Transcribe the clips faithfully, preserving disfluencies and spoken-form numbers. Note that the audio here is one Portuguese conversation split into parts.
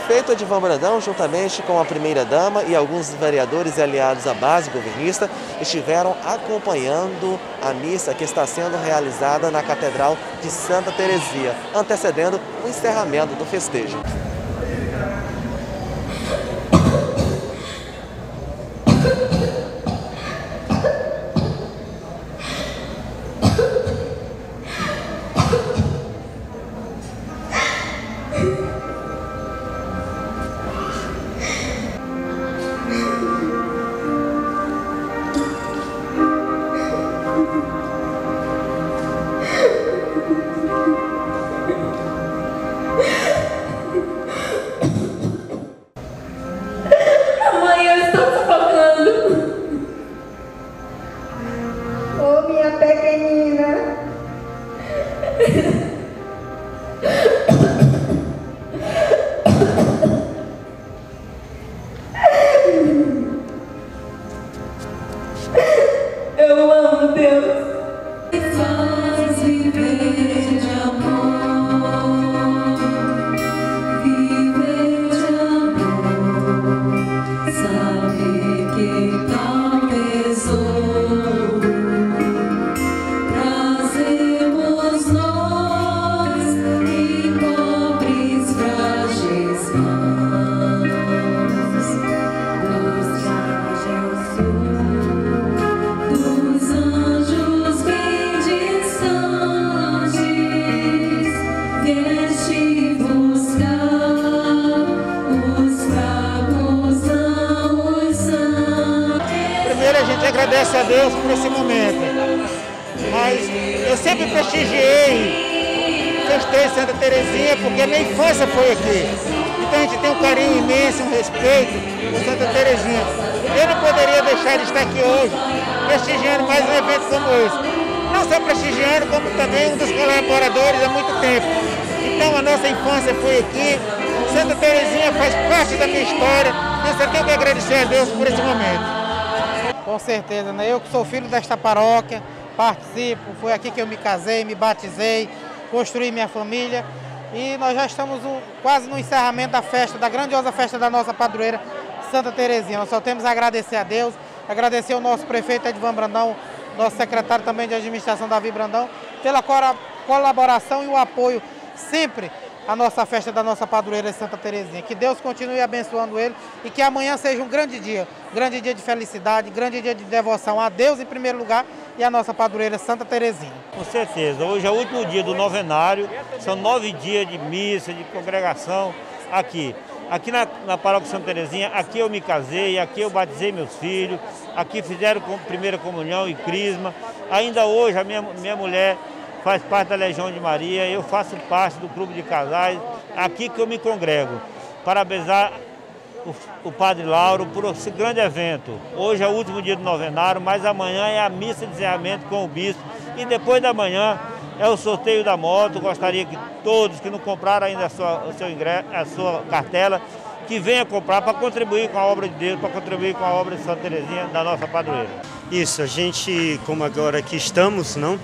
prefeito Edivan Brandão, juntamente com a primeira-dama e alguns vereadores e aliados à base governista, estiveram acompanhando a missa que está sendo realizada na Catedral de Santa Terezinha, antecedendo o encerramento do festejo. Eu amo Deus. Faz viver de amor, viver de amor, saber que talvez trazemos nós e pobres frágeis mãos, dos frágeis dos anjos bem distantes, vieste buscar os fracos, não os santos. Primeiro a gente agradece a Deus por esse momento, mas eu sempre prestigiei, festei Santa Terezinha porque a minha infância foi aqui. Então a gente tem um carinho imenso, um respeito por Santa Terezinha. Eu não poderia deixar de estar aqui hoje, prestigiando mais um evento como esse. Não só prestigiando, como também um dos colaboradores há muito tempo. Então a nossa infância foi aqui, Santa Terezinha faz parte da minha história, eu só tenho que agradecer a Deus por esse momento. Com certeza, né? Eu que sou filho desta paróquia, participo, foi aqui que eu me casei, me batizei, construí minha família e nós já estamos no, quase no encerramento da festa, da grandiosa festa da nossa padroeira Santa Terezinha. Nós só temos a agradecer a Deus, agradecer ao nosso prefeito Edivan Brandão, nosso secretário também de administração Davi Brandão, pela colaboração e o apoio sempre à nossa festa da nossa padroeira Santa Terezinha. Que Deus continue abençoando ele e que amanhã seja um grande dia, grande dia de felicidade, grande dia de devoção a Deus em primeiro lugar e a nossa padroeira Santa Terezinha. Com certeza, hoje é o último dia do novenário, são nove dias de missa, de congregação aqui. Aqui na, na paróquia Santa Terezinha, aqui eu me casei, aqui eu batizei meus filhos, aqui fizeram com primeira comunhão e crisma. Ainda hoje a minha, minha mulher faz parte da Legião de Maria, eu faço parte do clube de casais, aqui que eu me congrego. Parabenizar o, o Padre Lauro por esse grande evento. Hoje é o último dia do novenário, mas amanhã é a missa de encerramento com o bispo. E depois da manhã é o sorteio da moto. Gostaria que todos que não compraram ainda a sua, o seu ingresso, a sua cartela, que venha comprar para contribuir com a obra de Deus, para contribuir com a obra de Santa Terezinha, da nossa padroeira. Isso, a gente, como agora aqui estamos, não?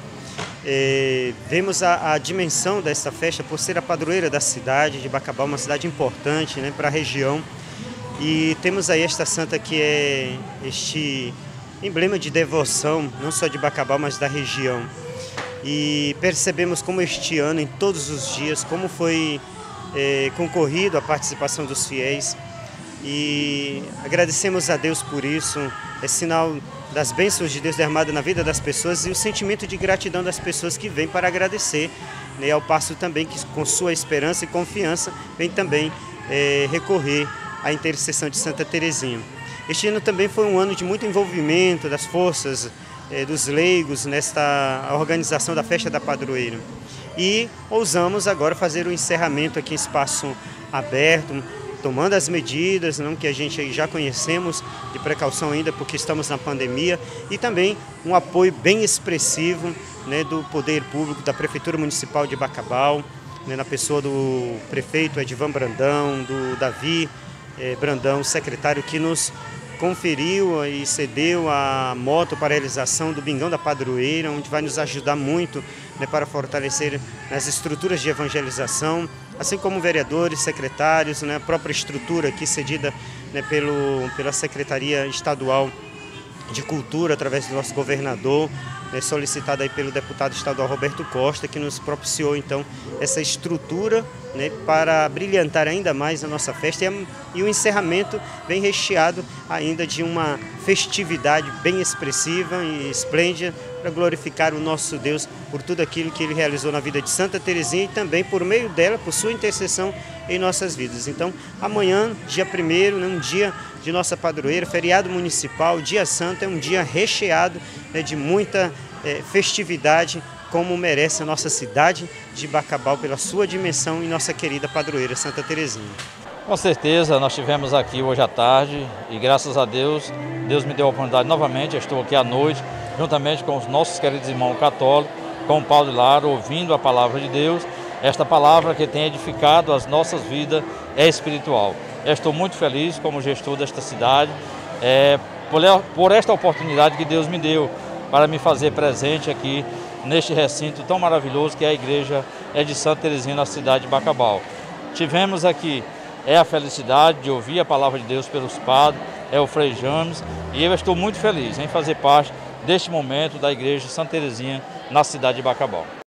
É, vemos a, a dimensão dessa festa por ser a padroeira da cidade de Bacabal, uma cidade importante, né, para a região. E temos aí esta santa que é este emblema de devoção, não só de Bacabal, mas da região. E percebemos como este ano, em todos os dias, como foi é, concorrido a participação dos fiéis. E agradecemos a Deus por isso, é sinal das bênçãos de Deus derramadas na vida das pessoas e o sentimento de gratidão das pessoas que vêm para agradecer, né, ao passo também que com sua esperança e confiança vem também é, recorrer à intercessão de Santa Terezinha. Este ano também foi um ano de muito envolvimento das forças, é, dos leigos nesta organização da festa da padroeira. E ousamos agora fazer o encerramento aqui em espaço aberto, tomando as medidas, não, que a gente já conhecemos, de precaução ainda porque estamos na pandemia, e também um apoio bem expressivo, né, do poder público, da Prefeitura Municipal de Bacabal, né, na pessoa do prefeito Edivan Brandão, do Davi eh, Brandão, secretário, que nos conferiu e cedeu a moto para a realização do Bingão da Padroeira, onde vai nos ajudar muito, né, para fortalecer as estruturas de evangelização, assim como vereadores, secretários, né, a própria estrutura aqui cedida, né, pelo, pela Secretaria Estadual de Cultura, através do nosso governador, né, solicitado aí pelo deputado estadual Roberto Costa, que nos propiciou então essa estrutura, né, para brilhantar ainda mais a nossa festa, e, e o encerramento vem recheado ainda de uma festividade bem expressiva e esplêndida para glorificar o nosso Deus por tudo aquilo que Ele realizou na vida de Santa Terezinha e também por meio dela, por sua intercessão em nossas vidas. Então, amanhã, dia primeiro, né, um dia de nossa padroeira, feriado municipal, dia santo, é um dia recheado, né, de muita é, festividade, como merece a nossa cidade de Bacabal pela sua dimensão e nossa querida padroeira Santa Terezinha. Com certeza, nós estivemos aqui hoje à tarde e graças a Deus, Deus me deu a oportunidade novamente, eu estou aqui à noite, juntamente com os nossos queridos irmãos católicos, com o Paulo Lara, ouvindo a palavra de Deus, esta palavra que tem edificado as nossas vidas é espiritual. Eu estou muito feliz como gestor desta cidade, é, por, por esta oportunidade que Deus me deu para me fazer presente aqui neste recinto tão maravilhoso que é a igreja é de Santa Terezinha, na cidade de Bacabal. Tivemos aqui é a felicidade de ouvir a palavra de Deus pelos padres, é o Frei James, e eu estou muito feliz em fazer parte deste momento da igreja Santa Terezinha na cidade de Bacabal.